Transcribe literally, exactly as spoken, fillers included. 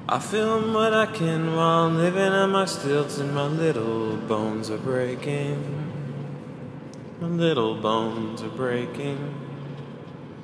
I film what I can while I'm living on my stilts, and my little bones are breaking. My little bones are breaking.